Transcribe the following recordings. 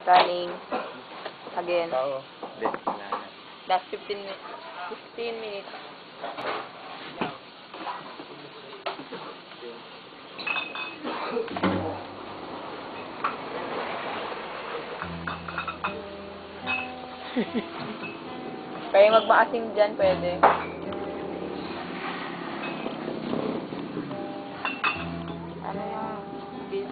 Running. Again. Tao. Last 15 minutes. 15 minutes. Kaya magmaasim dyan, pwede. Ano yung bill?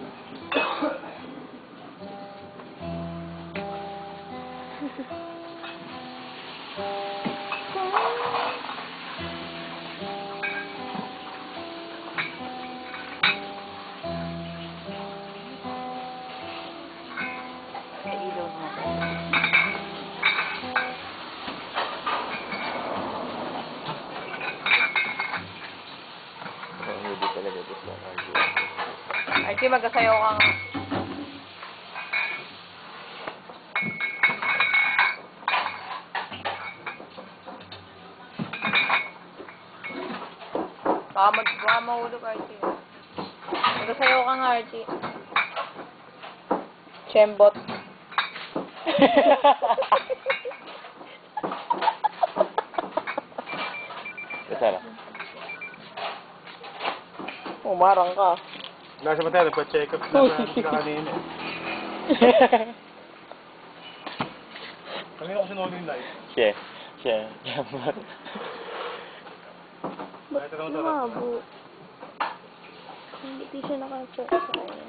Sa ilaw mo. Hindi talaga gusto ng RG. RG, magkasayaw kang... Baka mahulog, RG. Magkasayaw kang, RG. Chembot. Kasara. Umarang ka. Nasa ba tayo? Pa-check up na kanina. Kanina ko sinuli yung light. Siya. Ba't lumabo? Hindi siya naka-check sa kanya.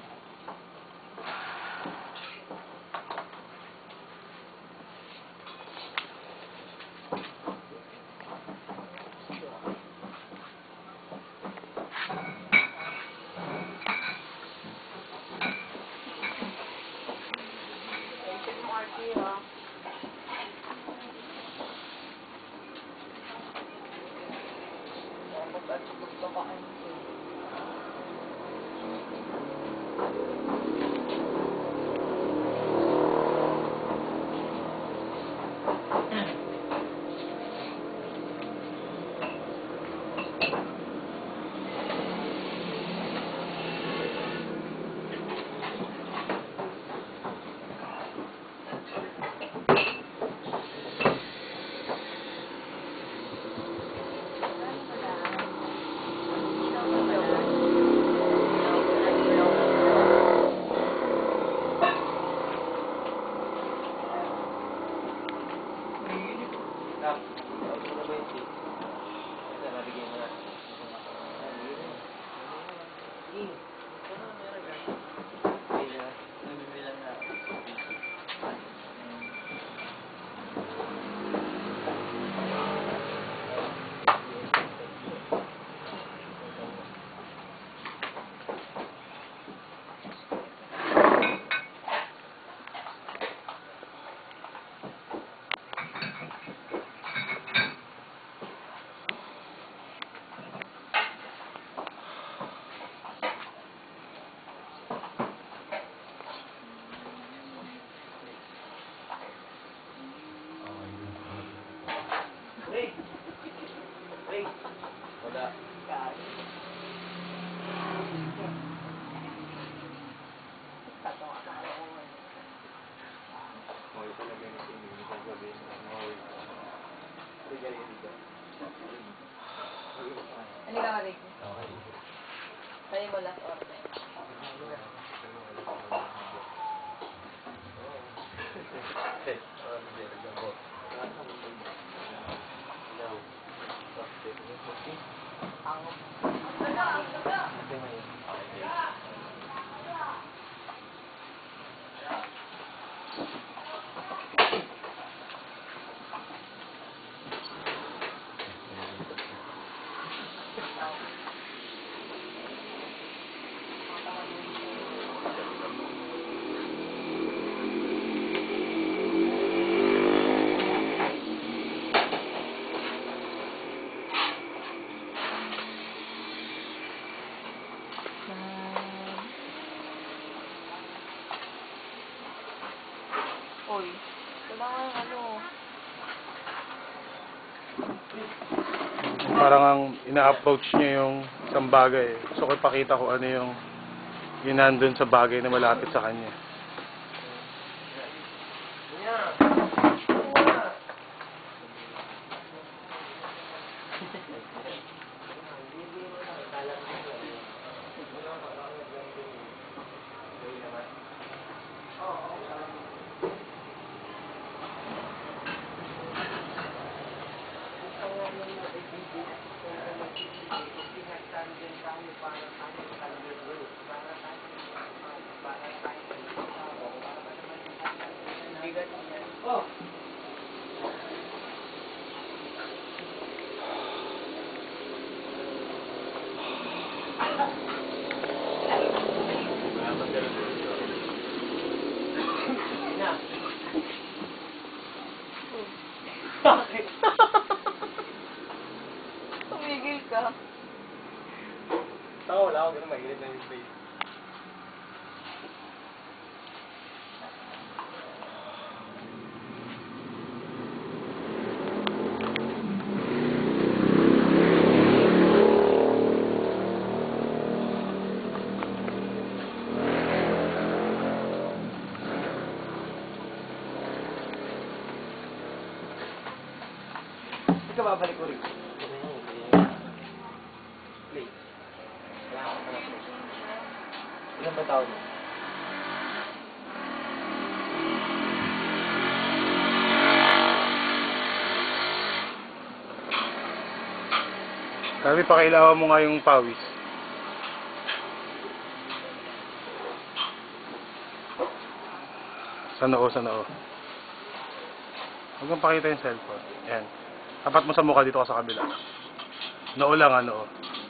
Ano ka, Rick? Sa'yo mo last order. Oy, kailangan ano. Parang ang ina-approach niya yung isang bagay. Gusto ko ipakita ko ano yung nandun sa bagay na malapit sa kanya. Oh! Na. Bakit? Tumigil ka. Wala ako ganun, mahilit na yung face. Hindi ka babalik ulit. Please. Wala ako na please. Ilan ba taon mo? Sabi, pakailawan mo nga yung pawis. Sa noo, sa noo. Huwag kang pakita yung cellphone. Yan. Tapat mo sa mukha, dito ka sa kabila. Noo lang, noo.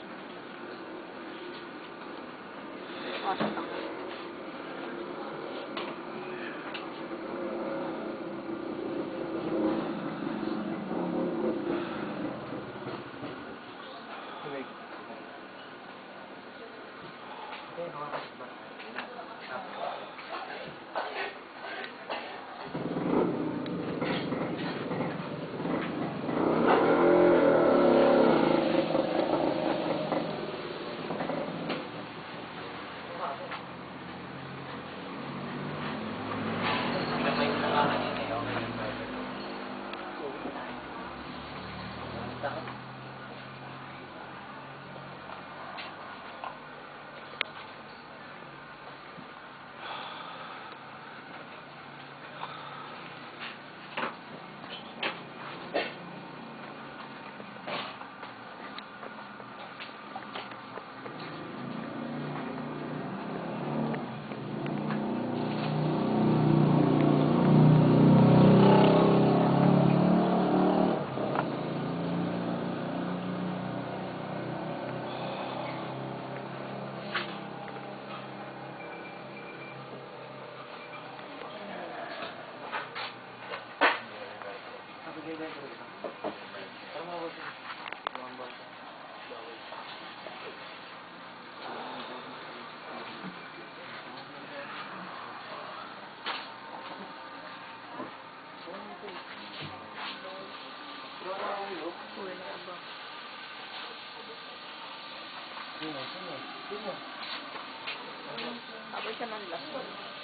Tapos siya ng lason.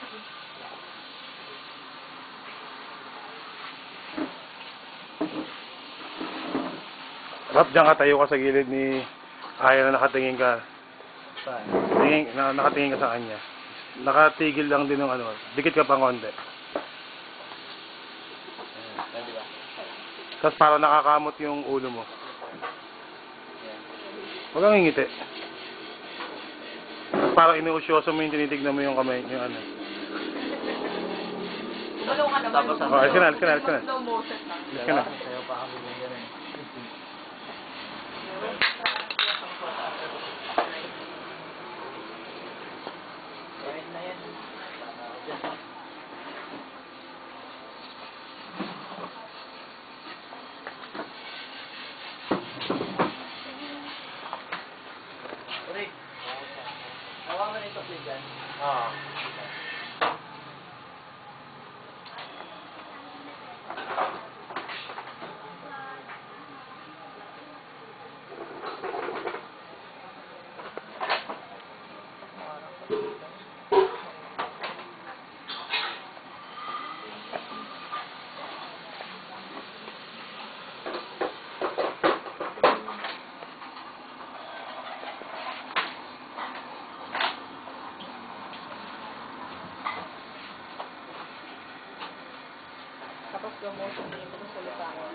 Rap, dyan ka, tayo ka sa gilid ni Aya na nakatingin ka. Saan? Nakatingin ka sa kanya. Nakatigil lang din ng ano. Dikit ka pang konti. Di ba? Tapos parang nakakamot yung ulo mo. Huwag kang ngingiti. Tapos parang inuusyoso mo yung tinitignan mo yung kamay, yung ano. Tulong ka naman. Tapos Oh, alis ka na, alis ka na, alis ka na. Slow motion lang. Alis ka na. Sayo pa kami ng ganun. Kahit na yan. Rick, hawa mo na ito please dyan. Oo. Tapos slow motion din ito sa lipangan.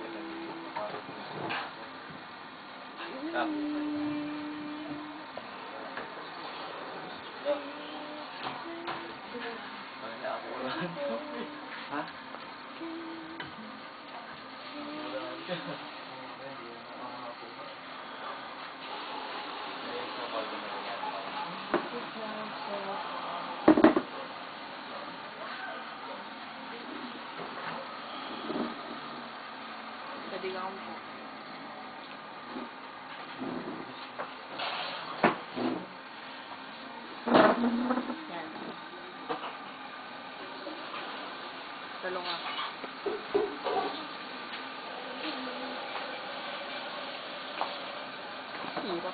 Ha? Pwede ka kang po. Yan. Talong nga. Hirap.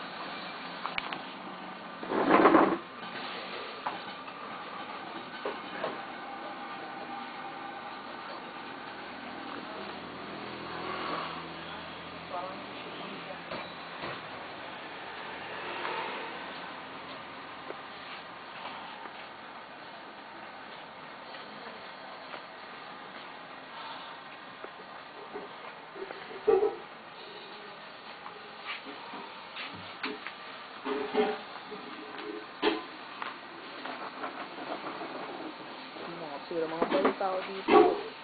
Sira mga balik tao dito.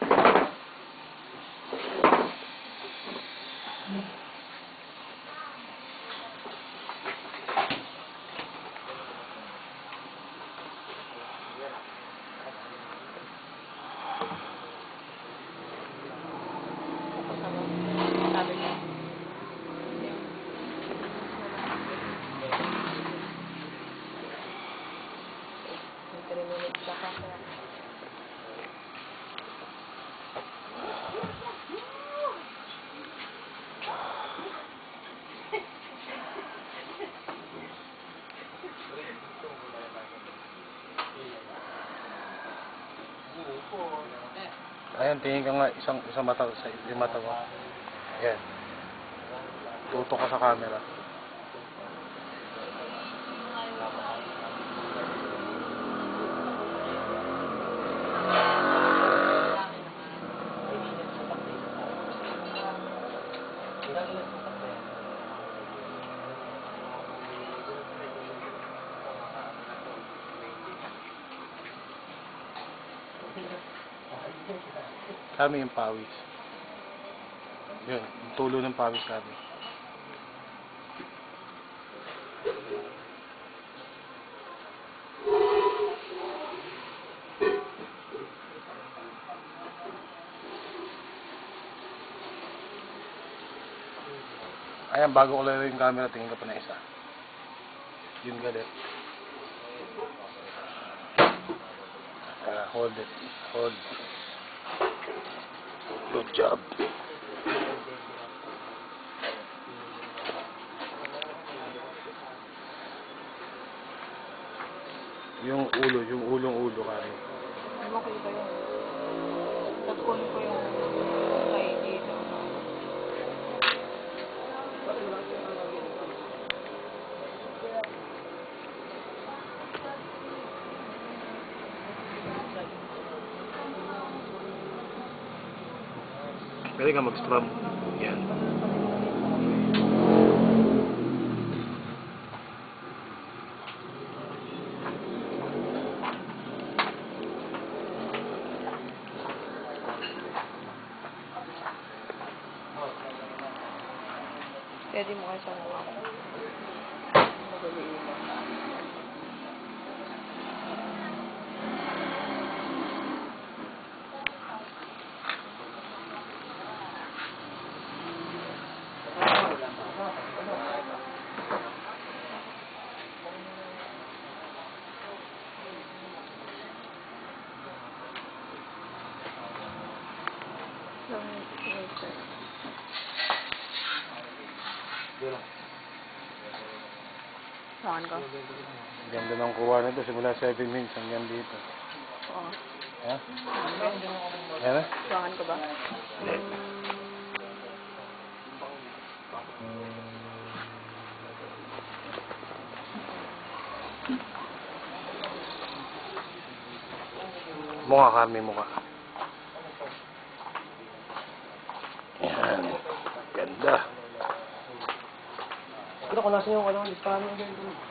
Sabi niya. May 3 minutes pa kasi. Ayan, tingin ka nga isang mata sa yung mata mo. Ayan. Tutok ka sa camera. Kami yung pawis. Yun, yung tulo ng pawis kami. Ayan, bago ko laro yung camera, tingin ka pa na isa. Yun galit. Hold it. Hold. Good job. Yung ulong-ulo kami. Ano mo kita yun? Tapon ko yung kay dito. Pwede ka mag-strum. Yan. Pwede mo kayo sa mga magaliin. Saan ka? Ganda ng kuha nito. Simula 7 minutes hanggang dito. Oo. Ha? Yan na? Saan ka ba? Hindi. Mukha kami, mukha. Yan. Ganda. Pero kung nasa yung listahan mo,